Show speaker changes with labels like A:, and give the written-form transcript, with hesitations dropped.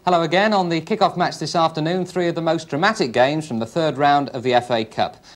A: Hello again. On the kick-off match this afternoon, three of the most dramatic games from the third round of the FA Cup.